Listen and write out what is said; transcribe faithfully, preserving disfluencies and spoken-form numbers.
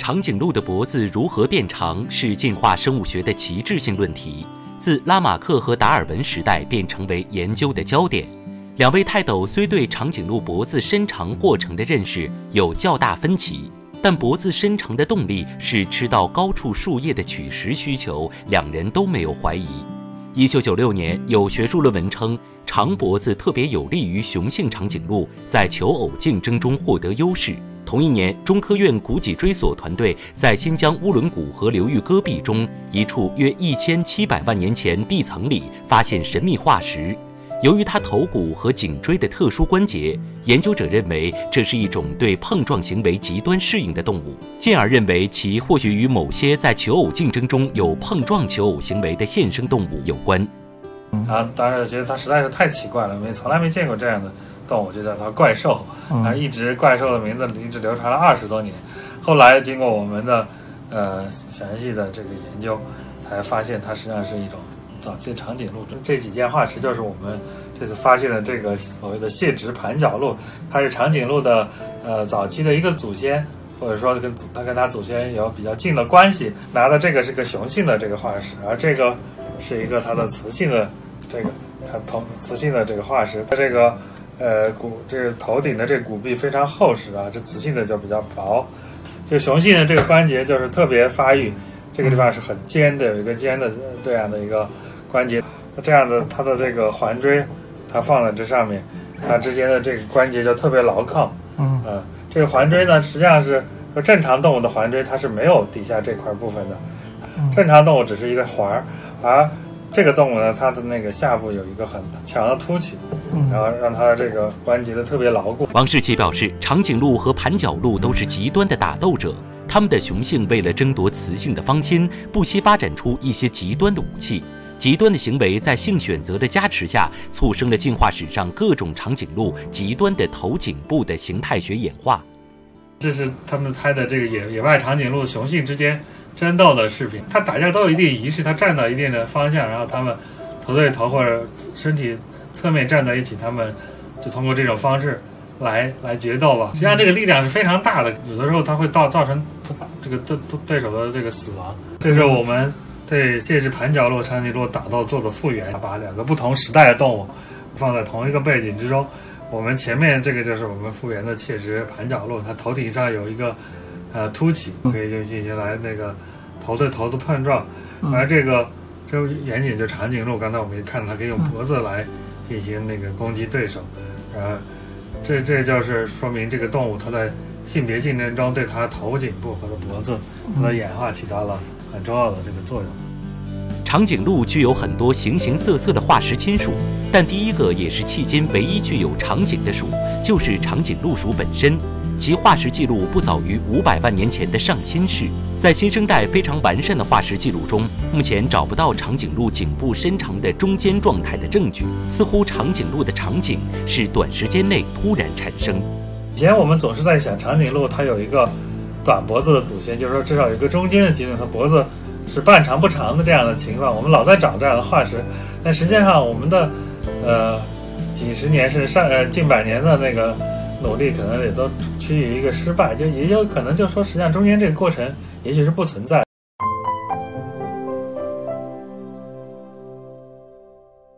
长颈鹿的脖子如何变长是进化生物学的旗帜性论题，自拉马克和达尔文时代便成为研究的焦点。两位泰斗虽对长颈鹿脖子伸长过程的认识有较大分歧，但脖子伸长的动力是吃到高处树叶的取食需求，两人都没有怀疑。一九九六年，有学术论文称，长脖子特别有利于雄性长颈鹿在求偶竞争中获得优势。同一年，中科院古脊椎所团队在新疆乌伦古河流域戈壁中一处约一千七百万年前地层里发现神秘化石。由于它头骨和颈椎的特殊关节，研究者认为这是一种对碰撞行为极端适应的动物，进而认为其或许与某些在求偶竞争中有碰撞求偶行为的现生动物有关。 啊，当然觉得它实在是太奇怪了，没从来没见过这样的动物，就叫它怪兽。啊，一直怪兽的名字一直流传了二十多年。后来经过我们的呃详细的这个研究，才发现它实际上是一种早期长颈鹿。这几件化石就是我们这次发现的这个所谓的蟹殖盘角鹿，它是长颈鹿的呃早期的一个祖先，或者说跟它跟它祖先有比较近的关系。拿的这个是个雄性的这个化石，而这个是一个它的雌性的这个它同雌性的这个化石。它这个呃骨这个头顶的这个骨壁非常厚实啊，这雌性的就比较薄。就雄性的这个关节就是特别发育，这个地方是很尖的，有一个尖的这样的一个关节。这样的它的这个环椎，它放在这上面，它之间的这个关节就特别牢靠。嗯，呃，这个环椎呢，实际上是和正常动物的环椎它是没有底下这块部分的，正常动物只是一个环儿，而这个动物呢，它的那个下部有一个很强的凸起，然后让它的这个关节的特别牢固。 王世奇表示，长颈鹿和盘角鹿都是极端的打斗者，它们的雄性为了争夺雌性的芳心，不惜发展出一些极端的武器。极端的行为在性选择的加持下，促生了进化史上各种长颈鹿极端的头颈部的形态学演化。 这是他们拍的这个野野外长颈鹿雄性之间争斗的视频，它打架都有一定仪式，它站到一定的方向，然后它们头对头或者身体侧面站在一起，它们就通过这种方式来来决斗吧。实际上这个力量是非常大的，有的时候它会造造成这个对对手的这个死亡。这是我们对蟹殖盘角鹿、长颈鹿打斗做的复原，把两个不同时代的动物放在同一个背景之中。我们前面这个就是我们复原的蟹殖盘角鹿，它头顶上有一个呃凸起，可以就进行来那个头对头的碰撞。而这个这远景就长颈鹿，刚才我们也看到它可以用脖子来进行那个攻击对手。呃，这这就是说明这个动物它在性别竞争中对它头颈部和脖子它的演化起到了很重要的这个作用。 长颈鹿具有很多形形色色的化石亲属，但第一个也是迄今唯一具有长颈的属，就是长颈鹿属本身。其化石记录不早于五百万年前的上新世。在新生代非常完善的化石记录中，目前找不到长颈鹿颈部伸长的中间状态的证据，似乎长颈鹿的长颈是短时间内突然产生。 以前我们总是在想，长颈鹿它有一个短脖子的祖先，就是说至少有一个中间的基因，它脖子是半长不长的这样的情况，我们老在找这样的化石，但实际上我们的呃几十年甚至上呃近百年的那个努力，可能也都趋于一个失败，就也有可能就说实际上中间这个过程也许是不存在。